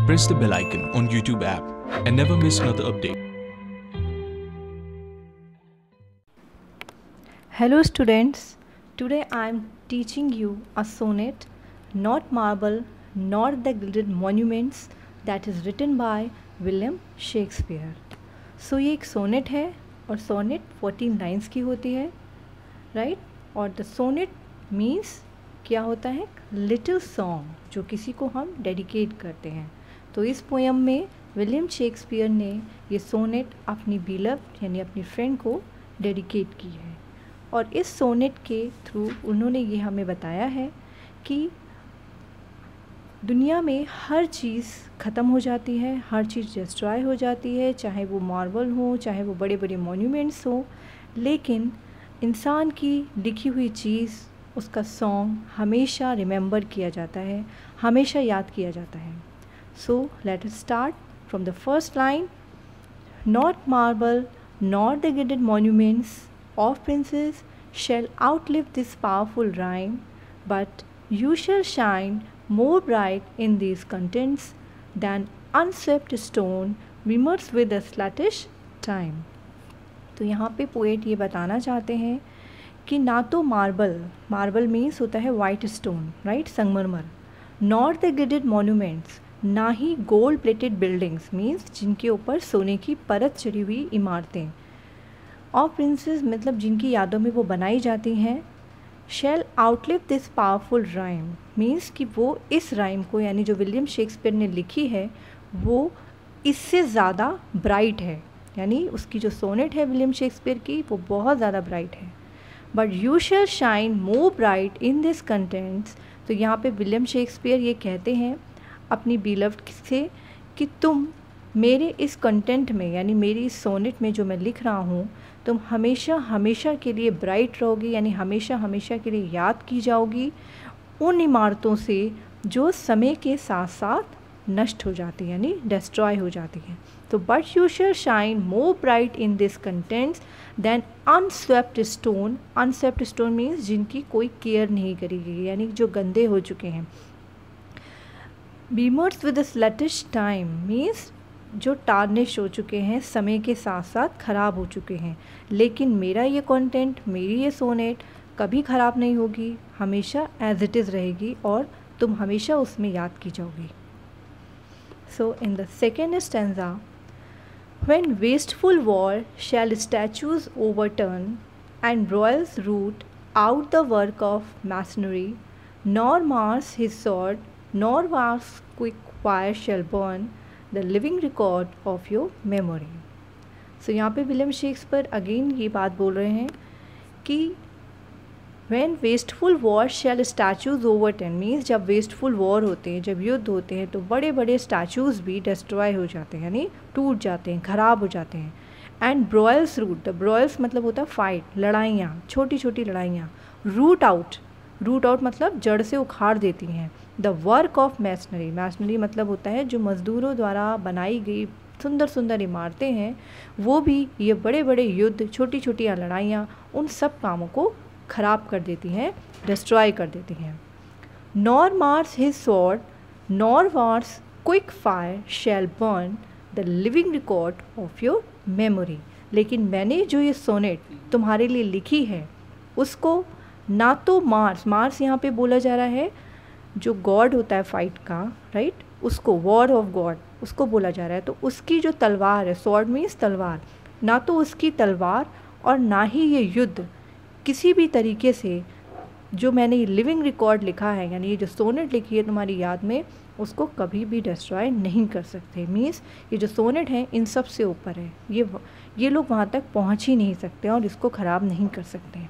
press the bell icon on YouTube app and never miss another update. Hello students, today I am teaching you a sonnet, not marble, nor the gilded monuments, that is written by William Shakespeare. So ये एक sonnet है और sonnet 14 lines की होती है, right. और the sonnet means क्या होता है, लिटिल सॉन्ग जो किसी को हम डेडिकेट करते हैं. तो इस पोएम में विलियम शेक्सपियर ने ये सोनेट अपनी बिलव्ड यानी अपनी फ्रेंड को डेडिकेट की है. और इस सोनेट के थ्रू उन्होंने ये हमें बताया है कि दुनिया में हर चीज़ ख़त्म हो जाती है, हर चीज़ डिस्ट्रॉय हो जाती है, चाहे वो मार्बल हो, चाहे वो बड़े बड़े मॉन्यूमेंट्स हो, लेकिन इंसान की लिखी हुई चीज़, उसका सॉन्ग हमेशा रिमेंबर किया जाता है, हमेशा याद किया जाता है. So let us start from the first line. Not marble not the gilded monuments of princes shall outlive this powerful rhyme, but you shall shine more bright in these contents than unswept stone glimmers with a sluggish time. तो यहाँ पे poet ये बताना चाहते हैं कि ना तो मार्बल मीन्स होता है वाइट स्टोन, राइट, संगमरमर, नॉट द गिल्डेड मॉन्यूमेंट्स, ना ही गोल्ड प्लेटेड बिल्डिंग्स मीन्स जिनके ऊपर सोने की परत चढ़ी हुई इमारतें, और प्रिंसेस मतलब जिनकी यादों में वो बनाई जाती हैं. Shall outlive this powerful rhyme means कि वो इस राइम को यानी जो विलियम शेक्सपियर ने लिखी है वो इससे ज़्यादा ब्राइट है, यानी उसकी जो सोनेट है विलियम शेक्सपियर की वो बहुत ज़्यादा ब्राइट है. But you shall shine more bright in this contents. तो यहाँ पे विलियम शेक्सपियर ये कहते हैं अपनी बिलव्ड से कि तुम मेरे इस कंटेंट में यानी मेरी इस सोनेट में जो मैं लिख रहा हूँ, तुम हमेशा हमेशा के लिए ब्राइट रहोगी, यानी हमेशा हमेशा के लिए याद की जाओगी उन इमारतों से जो समय के साथ साथ नष्ट हो जाती है यानी डिस्ट्रॉय हो जाती है. तो but you shall shine more bright in this contents than unswept stone. Unswept stone means जिनकी कोई केयर नहीं करी गई, यानी जो गंदे हो चुके हैं. Besmeared with sluttish time means जो टार्निश हो चुके हैं, समय के साथ साथ ख़राब हो चुके हैं. लेकिन मेरा ये कंटेंट, मेरी ये सोनेट कभी ख़राब नहीं होगी, हमेशा एज इट इज़ रहेगी और तुम हमेशा उसमें याद की जाओगी. So in the second stanza, when wasteful war shall statues overturn and broils root out the work of masonry, nor Mars his sword nor war's quick fire shall burn the living record of your memory. So यहाँ पे William Shakespeare again ये बात बोल रहे हैं कि when wasteful war shall statues overturn means जब wasteful war होते हैं, जब युद्ध होते हैं, तो बड़े बड़े स्टैचूज़ भी डिस्ट्रॉय हो जाते हैं यानी टूट जाते हैं, ख़राब हो जाते हैं. And broils root, the broils मतलब होता है फाइट, लड़ाइयाँ, छोटी छोटी लड़ाइयाँ. रूट आउट मतलब जड़ से उखाड़ देती हैं. The work of masonry, masonry मतलब होता है जो मज़दूरों द्वारा बनाई गई सुंदर सुंदर इमारतें हैं, वो भी ये बड़े बड़े युद्ध, छोटी छोटी लड़ाइयाँ, उन सब कामों को ख़राब कर देती हैं, डिस्ट्रॉय कर देती हैं. Nor Mars his sword nor war's quick fire shall burn the living record of your memory. लेकिन मैंने जो ये सोनेट तुम्हारे लिए लिखी है उसको ना तो मार्स यहाँ पे बोला जा रहा है जो गॉड होता है फाइट का, राइट, उसको वॉर ऑफ गॉड उसको बोला जा रहा है. तो उसकी जो तलवार है, स्वॉर्ड मीन्स तलवार, ना तो उसकी तलवार और ना ही ये युद्ध किसी भी तरीके से जो मैंने ये लिविंग रिकॉर्ड लिखा है यानी ये जो सोनेट लिखी है तुम्हारी याद में, उसको कभी भी डिस्ट्रॉय नहीं कर सकते. मीन्स ये जो सोनेट है इन सब से ऊपर है, ये लोग वहाँ तक पहुँच ही नहीं सकते और इसको ख़राब नहीं कर सकते.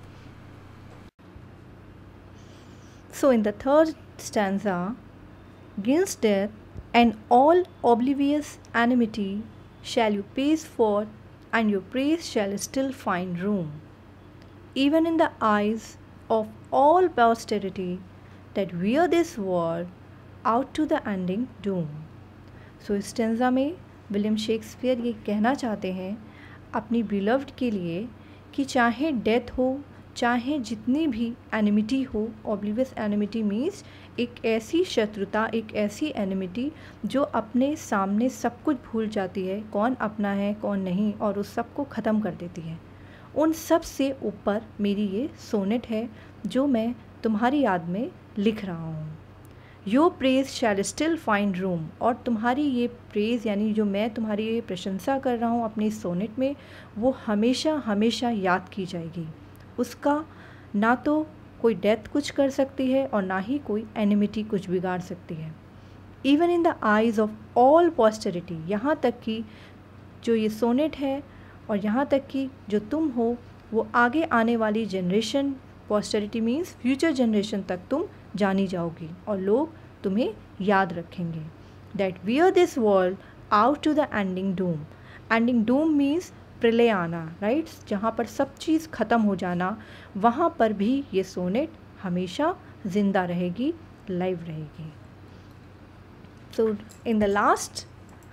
So in the third stanza, against death and all oblivious enmity shall you pace forth, and your praise shall still find room, even in the eyes of all posterity that wear this war out to the ending doom. So इस stanza में William Shakespeare ये कहना चाहते हैं अपनी beloved के लिए कि चाहे डेथ हो, चाहे जितनी भी एनिमिटी हो, ऑब्लिवियस एनिमिटी मीन्स एक ऐसी शत्रुता, एक ऐसी एनिमिटी जो अपने सामने सब कुछ भूल जाती है, कौन अपना है कौन नहीं, और उस सब को ख़त्म कर देती है। उन सब से ऊपर मेरी ये सोनेट है जो मैं तुम्हारी याद में लिख रहा हूँ। Your praise shall still find room, और तुम्हारी ये प्रेज़ यानी जो मैं तुम्हारी ये प्रशंसा कर रहा हूँ अपनी सोनेट में, वो हमेशा हमेशा याद की जाएगी। उसका ना तो कोई डेथ कुछ कर सकती है और ना ही कोई एनिमिटी कुछ बिगाड़ सकती है। Even in the eyes of all posterity, यहाँ तक कि जो ये सोनेट है और यहाँ तक कि जो तुम हो, वो आगे आने वाली generation, posterity means future generation तक तुम जानी जाओगी और लोग तुम्हें याद रखेंगे। That wear this world out to the ending doom. Ending doom means प्रलय आना, राइट, जहाँ पर सब चीज़ ख़त्म हो जाना, वहाँ पर भी ये सोनेट हमेशा ज़िंदा रहेगी, लाइव रहेगी। So in the last,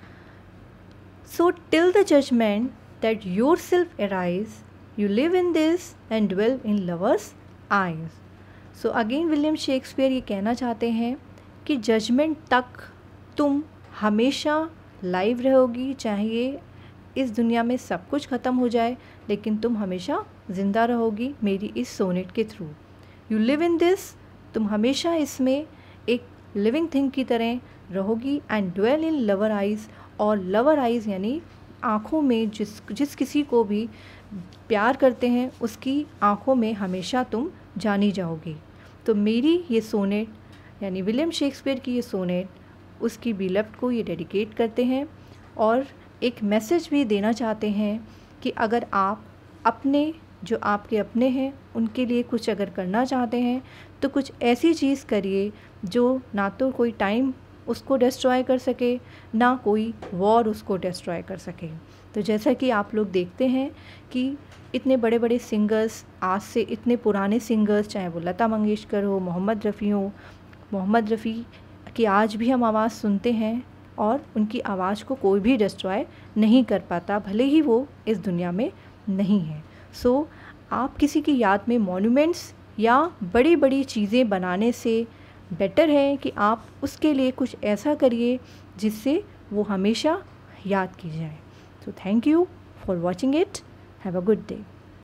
so till the judgment that yourself arise, you live in this and dwell in lovers' eyes. So again William Shakespeare ये कहना चाहते हैं कि जजमेंट तक तुम हमेशा लाइव रहोगी, चाहे इस दुनिया में सब कुछ ख़त्म हो जाए, लेकिन तुम हमेशा ज़िंदा रहोगी मेरी इस सोनेट के through. You live in this, तुम हमेशा इसमें एक लिविंग थिंग की तरह रहोगी, and dwell in lover eyes, और लवर आइज़ यानी आँखों में जिस किसी को भी प्यार करते हैं उसकी आँखों में हमेशा तुम जानी जाओगी। तो मेरी ये सोनेट यानी विलियम शेक्सपियर की ये सोनेट उसकी बिलव्ड को ये डेडिकेट करते हैं और एक मैसेज भी देना चाहते हैं कि अगर आप अपने जो आपके अपने हैं उनके लिए कुछ अगर करना चाहते हैं तो कुछ ऐसी चीज़ करिए जो ना तो कोई टाइम उसको डिस्ट्रॉय कर सके, ना कोई वॉर उसको डिस्ट्रॉय कर सके। तो जैसा कि आप लोग देखते हैं कि इतने बड़े बड़े सिंगर्स, आज से इतने पुराने सिंगर्स, चाहे वो लता मंगेशकर हो, मोहम्मद रफ़ी हो, मोहम्मद रफ़ी की आज भी हम आवाज़ सुनते हैं और उनकी आवाज़ को कोई भी डिस्ट्रॉय नहीं कर पाता, भले ही वो इस दुनिया में नहीं है। सो आप किसी की याद में मॉन्यूमेंट्स या बड़ी बड़ी चीज़ें बनाने से बेटर है कि आप उसके लिए कुछ ऐसा करिए जिससे वो हमेशा याद की जाए। So thank you for watching it. Have a good day.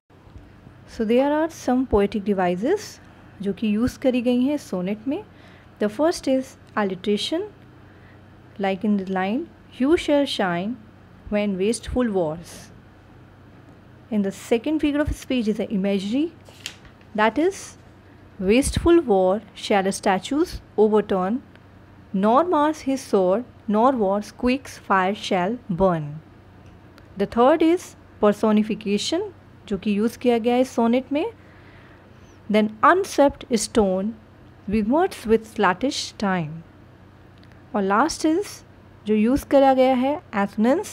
So there are some poetic devices जो कि यूज़ करी गई हैं सोनेट में. The first is alliteration, like in the line "You shall shine when wasteful wars." In the second figure of speech is an imagery, that is, wasteful war shall statues overturn, nor mars his sword, nor war's quick fire shall burn. The third is personification जो कि use किया गया है sonnet में. Then unswept stone reverts with sluggish time. और last is जो use करा गया है assonance,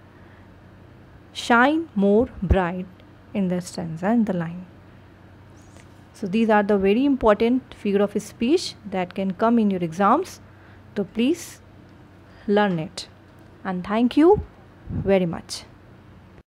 shine more bright in the stanza and the line. So these are the very important figure of speech that can come in your exams. So please learn it. And thank you very much.